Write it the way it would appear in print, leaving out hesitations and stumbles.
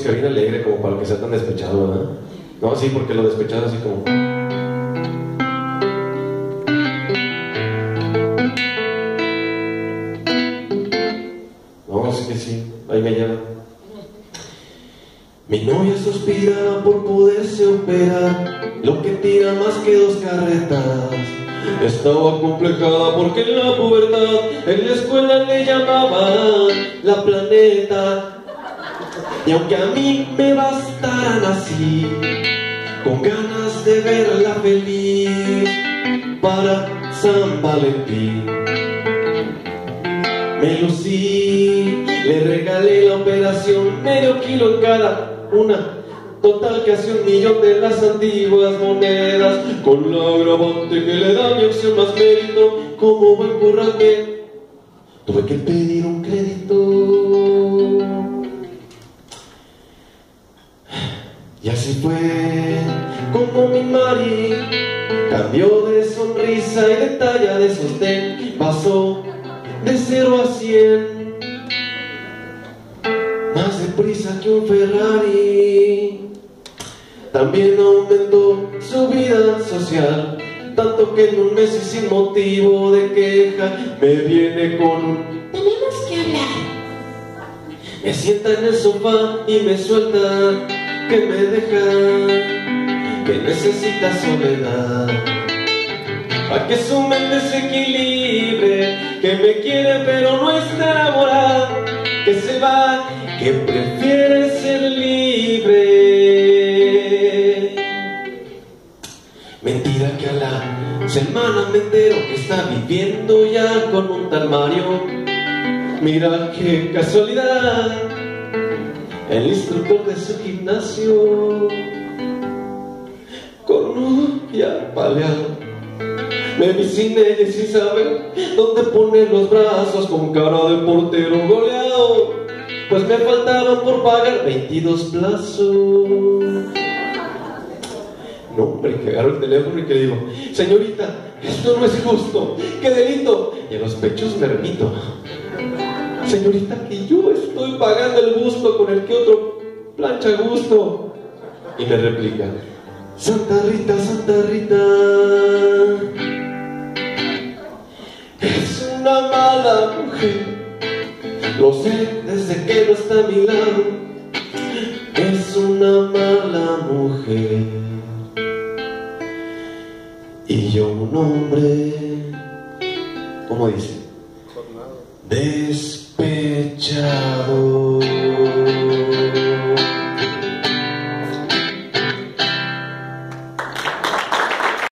música bien alegre como para que sea tan despechado, ¿verdad? No, sí, porque lo despechado así como... No, sí que sí, ahí me lleva. Mi novia suspira por poderse operar, lo que tira más que 2 carretas. Estaba acomplejada porque en la pubertad en la escuela le llamaban la planeta. Y aunque a mí me bastaran así, con ganas de verla feliz para San Valentín, me lucí, le regalé la operación, medio kilo en cada una, total casi 1 millón de las antiguas monedas, con la agravante que le da mi acción más mérito. Como buen currante, tuve que pedir un crédito. Y así fue como mi Mari cambió de sonrisa y de talla de sostén, pasó de 0 a 100 más deprisa que un Ferrari. También aumentó su vida social, tanto que en un mes y sin motivo de queja me viene con un "tenemos que hablar". Me sienta en el sofá y me suelta que me deja, que necesita soledad, para que su mente se equilibre, que me quiere pero no está enamorada, que se va, que prefiere ser libre. Mentira que a la semana me entero que está viviendo ya con un tal Mario. Mira qué casualidad, el instructor de su gimnasio, con ya paleado, me vi sin ella y sin saber dónde poner los brazos, con cara de portero goleado, pues me faltaban por pagar 22 plazos. No, hombre, que agarro el teléfono y que digo: señorita, esto no es justo, qué delito. Y a los pechos me remito: señorita, que yo estoy pagando el gusto con el que otro plancha a gusto. Y me replica: Santa Rita, Santa Rita, es una mala mujer, lo sé desde que no está a mi lado, es una mala mujer. Y yo un hombre, ¿cómo dice? Despechado.